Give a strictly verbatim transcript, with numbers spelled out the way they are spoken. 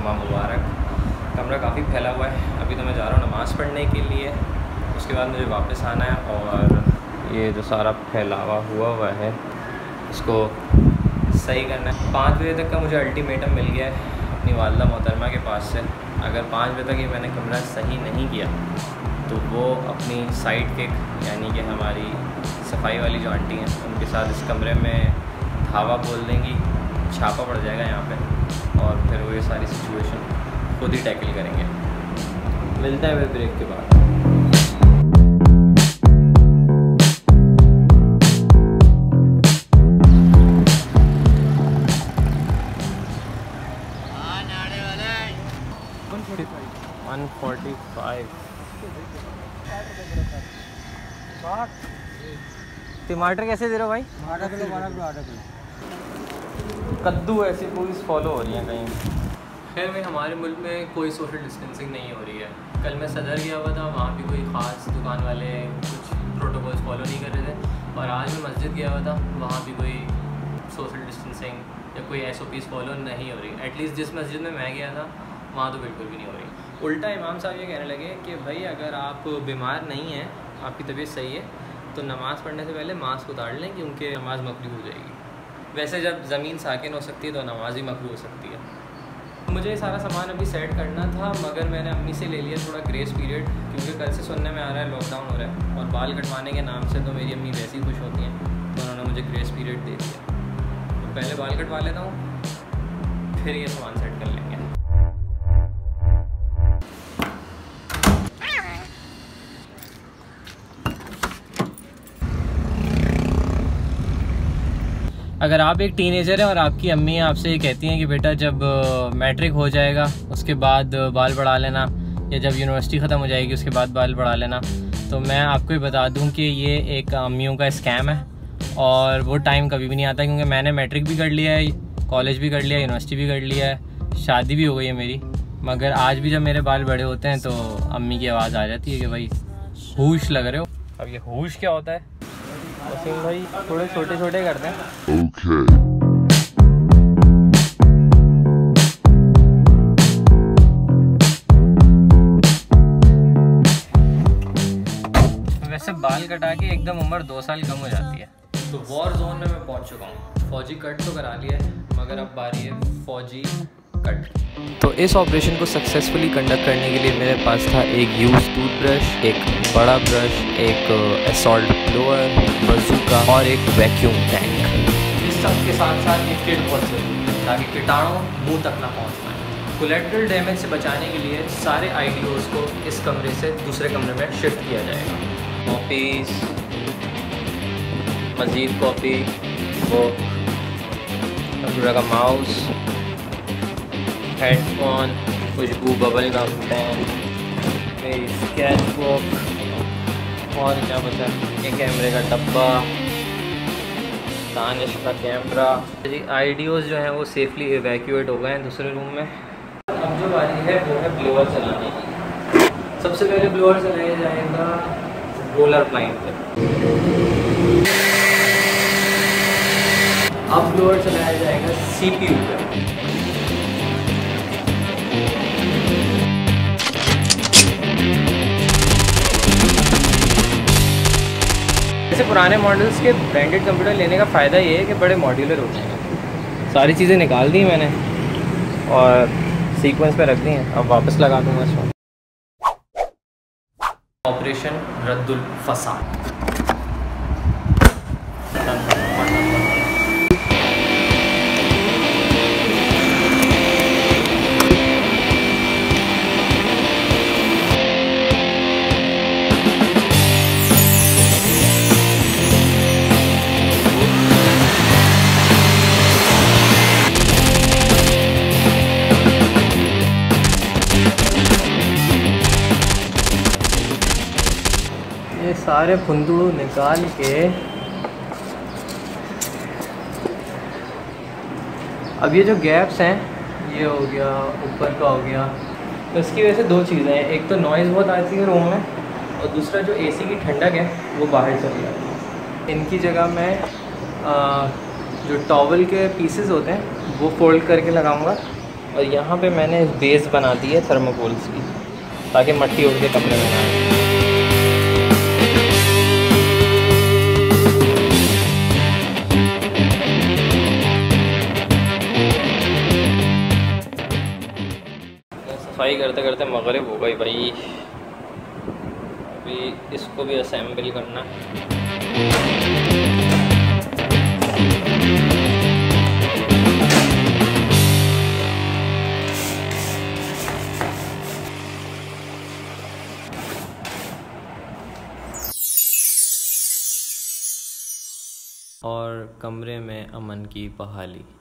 जुम्मा मुबारक। कमरा काफ़ी फैला हुआ है। अभी तो मैं जा रहा हूँ नमाज़ पढ़ने के लिए, उसके बाद मुझे वापस आना है और ये जो सारा फैलावा हुआ हुआ है इसको सही करना है। पाँच बजे तक का मुझे अल्टीमेटम मिल गया है अपनी वालदा मोहतरमा के पास से। अगर पाँच बजे तक ये मैंने कमरा सही नहीं किया तो वो अपनी साइड के यानी कि हमारी सफाई वाली जो आंटी हैं उनके साथ इस कमरे में धावा बोल देंगी, छापा पड़ जाएगा यहाँ पे और फिर वो ये सारी सिचुएशन खुद ही टैकल करेंगे। मिलते हैं फिर ब्रेक के बाद। वन फोर्टी फाइव टमाटर कैसे दे रहे हो भाई? आधा किलो बारह किलो आधा किलो कद्दू ऐसी कोई फॉलो हो रही है कहीं। खैर में हमारे मुल्क में कोई सोशल डिस्टेंसिंग नहीं हो रही है। कल मैं सदर गया हुआ था, वहाँ भी कोई ख़ास दुकान वाले कुछ प्रोटोकॉल्स फॉलो नहीं कर रहे थे। और आज मैं मस्जिद गया हुआ था, वहाँ भी कोई सोशल डिस्टेंसिंग या कोई एस ओ पीज़ फॉलो नहीं हो रही। एटलीस्ट जिस मस्जिद में मैं गया था वहाँ तो बिल्कुल भी नहीं हो रही। उल्टा इमाम साहब ये कहने लगे कि भाई अगर आप बीमार नहीं हैं, आपकी तबीयत सही है तो नमाज़ पढ़ने से पहले मास्क उतार लें क्योंकि नमाज़ मकरूह हो जाएगी। वैसे जब ज़मीन साकिन हो सकती है तो नमाज ही मकरूह हो सकती है। मुझे सारा सामान अभी सेट करना था मगर मैंने अम्मी से ले लिया थोड़ा ग्रेस पीरियड, क्योंकि कल से सुनने में आ रहा है लॉकडाउन हो रहा है और बाल कटवाने के नाम से तो मेरी अम्मी वैसे ही खुश होती हैं, तो उन्होंने मुझे ग्रेस पीरियड दे दिया। तो पहले बाल कटवा लेता हूँ फिर ये सामान सेट कर लेंगे। अगर आप एक टीनेजर हैं और आपकी अम्मी आपसे ये कहती हैं कि बेटा जब मैट्रिक हो जाएगा उसके बाद बाल बढ़ा लेना, या जब यूनिवर्सिटी ख़त्म हो जाएगी उसके बाद बाल बढ़ा लेना, तो मैं आपको ही बता दूं कि ये एक अम्मियों का स्कैम है और वो टाइम कभी भी नहीं आता। क्योंकि मैंने मैट्रिक भी कर लिया है, कॉलेज भी कर लिया है, यूनिवर्सिटी भी कर लिया है, शादी भी हो गई है मेरी, मगर आज भी जब मेरे बाल बड़े होते हैं तो अम्मी की आवाज़ आ जाती है कि भाई होश लग रहे हो। अब ये होश क्या होता है वसीम भाई? थोड़े छोटे छोटे करते हैं। Okay. वैसे बाल कटा के एकदम उम्र दो साल कम हो जाती है। तो वॉर जोन में मैं पहुंच चुका हूँ। फौजी कट तो करा लिया है मगर अब बारी है फौजी कट। तो इस ऑपरेशन को सक्सेसफुली कंडक्ट करने के लिए मेरे पास था एक यूज टूथब्रश, एक बड़ा ब्रश, एक असॉल्ट ब्लोअर, बजूका और एक वैक्यूम टैंक। इस सब के साथ साथ एक किट बहुत जरूरी है ताकि कीटाणु मुंह तक ना पहुंच पाए। कोलेट्रल डैमेज से बचाने के लिए सारे आइडियोज़ को इस कमरे से दूसरे कमरे में शिफ्ट किया जाएगा। कॉपीज, मज़ीद कॉपी, वो कंप्यूटर का माउस, हेडफोन, खुशबू, बबल गम, पेन, मेरी स्केच बुक और क्या बचा, ये कैमरे का डब्बा, दानिश का कैमरा। जी आइडियोज़ जो हैं वो सेफली एवैक्यूएट हो गए हैं दूसरे रूम में। अब जो बारी है वो है ब्लोअर चलाने की। सबसे पहले ब्लोअर चलाया जाएगा रोलर प्लाइन पे। अब ब्लोअर चलाया जाएगा सीपीयू पे। जैसे पुराने मॉडल्स के ब्रांडेड कंप्यूटर लेने का फ़ायदा ये है कि बड़े मॉड्यूलर होते हैं। सारी चीज़ें निकाल दी मैंने और सीक्वेंस पे रख दी हैं। अब वापस लगा दूंगा इसको। ऑपरेशन रद्दुल फसाद। सारे फुंदू निकाल के अब ये जो गैप्स हैं ये हो गया, ऊपर का हो गया, तो इसकी वजह से दो चीज़ें हैं। एक तो नॉइज़ बहुत आती है रूम में और दूसरा जो एसी की ठंडक है वो बाहर चली जाती है। इनकी जगह मैं आ, जो टॉवल के पीसेस होते हैं वो फोल्ड करके लगाऊंगा और यहाँ पे मैंने बेस बना दी है थर्मोकोल्स की, ताकि मट्टी उड़ के कमरे में ना आए। सफाई करते करते मगरिब हो गई भाई। अभी इसको भी असेंबल करना। और कमरे में अमन की बहाली।